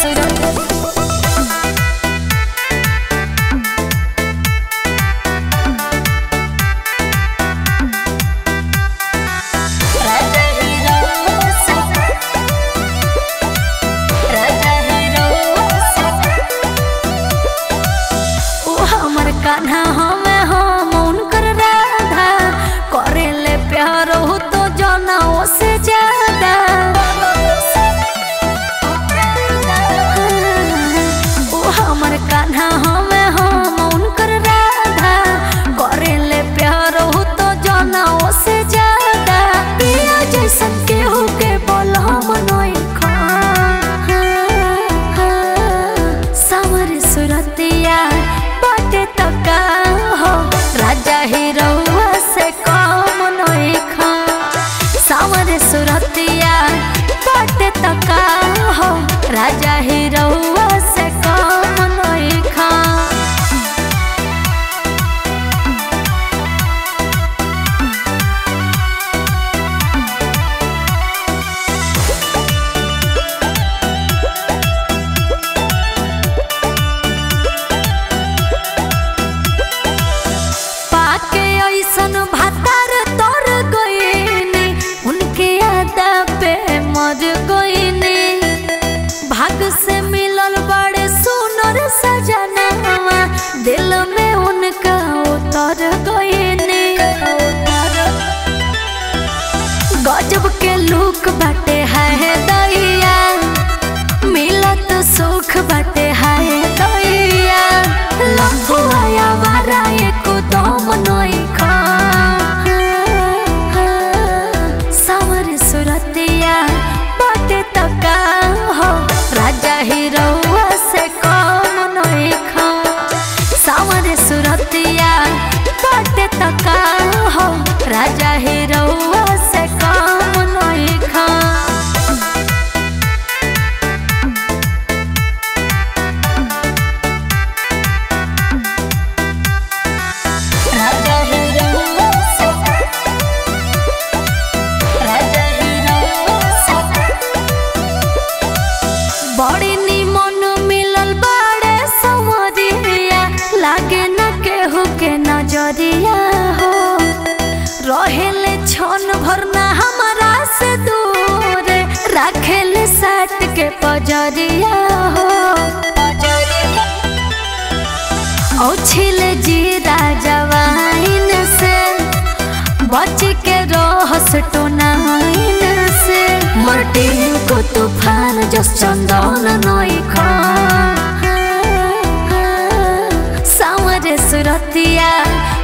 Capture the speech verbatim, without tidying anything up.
कान्हा हमें हम उनकर राधा करे ले प्यार हो तो जाना से ज्यादा ओ हमर कान्हा हमें हम उनकर राधा करे ले प्यार हो तो जाना से ज्यादा पिया जैसन के हो के बोल हम नई खा सावर सुरतिया तका हो राजा हीरोवा से कम नहीं खा सावर सुरतिया बाटे तका हो राजा हीरोवा से कम नहीं खा भातार तोर गईनी उनके यादा पे मर गईनी भाग से मिलल बड़े सुनर सजनवा दिल में उनका उतर गईनी गजब के लुक बाटे है दैया मिलत सुख बाटे है दैया लफुआ वारा एको दम नई खा सावर सुरतिया बाटे तका हो राजा हीरोवा से कम नई खा सावर सुरतिया बाटे तका हो राजा हीरोवा से कम नई खा बड़ी निमन मिलल बाड़े समरिया लागे न केहू के नजरिया हो रहेले छन भरना हमारा से दूर राखेले साट के पजरिया हो औछिले जीरा जवाइन से बच के रहस टोनाइन से मर्टिन को तूफान जस चंदन नई खा सावर सुरतिया